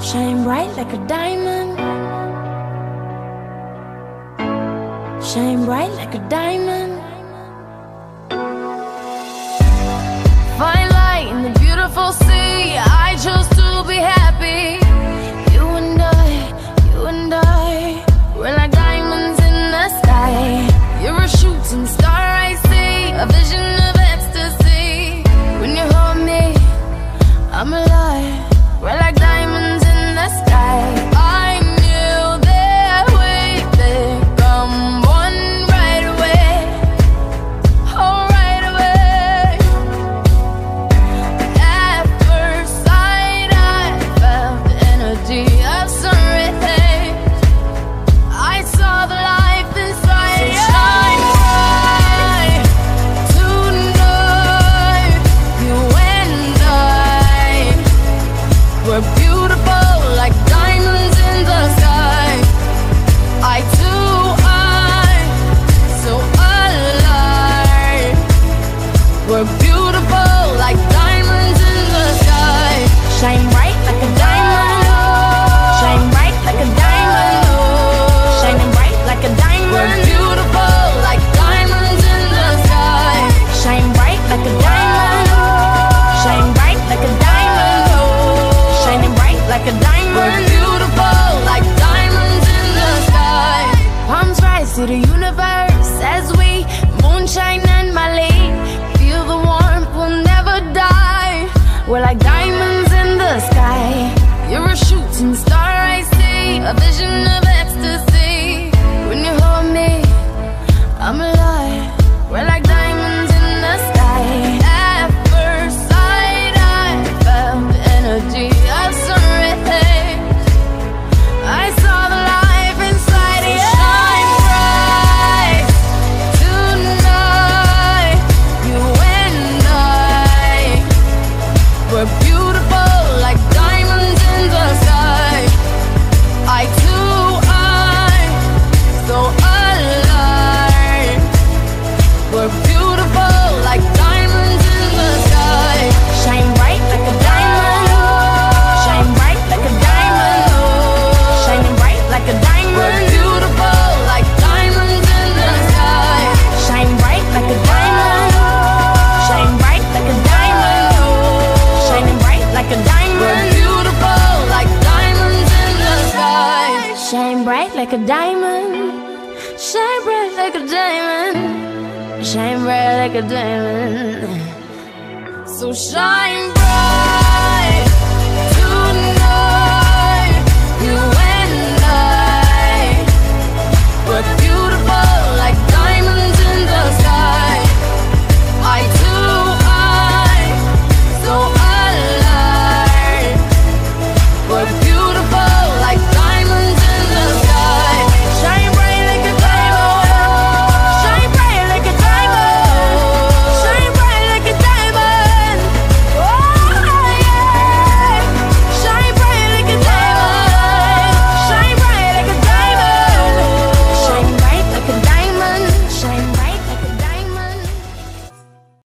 Shine bright like a diamond. Shine bright like a diamond. Fine light in the beautiful sea. I chose to be happy. You and I, we're like diamonds in the sky. You're a shooting star, I see, a vision of ecstasy. When you hold me, I'm alive. We're like diamonds in the sky. I knew that we'd become one right away. Oh, right away. At first sight, I felt the energy of sun rays. I saw the life inside you. Shine bright tonight. You and I, we're beautiful like diamonds in the sky. Eye to eye, so alive. We're beautiful like diamonds in the sky. Shine bright like a diamond. Shine bright like a diamond. Shining bright like a diamond. We're beautiful like diamonds in the sky. Shine bright like a diamond. Shine bright like a diamond. Shining bright like a diamond. We're beautiful like diamonds in the sky. Palms rise to the universe as we moonshine and Mali. Feel the warmth, we'll never die. We're like diamonds in the sky. You're a shooting star, I see, a vision of ecstasy. When you hold me, I'm alive. We're like diamonds in the sky. At first sight, I felt the energy of sun rays. I saw the life inside you. Shine bright tonight. You and I, we're beautiful like diamonds in the sky. Eye to eye, so alive. We're beautiful like diamonds in the sky. Shine bright like a diamond. Shine bright like a diamond. Shining bright like a diamond. We're beautiful like diamonds in the sky. Shine bright like a diamond. Shine bright like a diamond. Shining bright like a diamond. We're beautiful like diamonds in the sky. Shine bright like a diamond. Shine bright like a diamond. Shine bright like a diamond. So shine